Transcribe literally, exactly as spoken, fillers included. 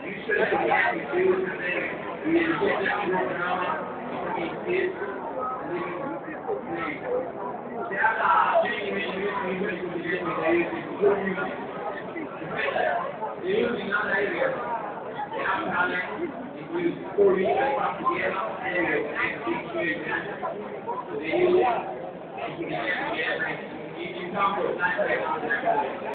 You should have been happy too. We had to get that working on these kids. And then you have a genuine music with the music. Good music. The music not that area. The outcome includes four weeks of propaganda and the music. You can get together. You can come to a nice place.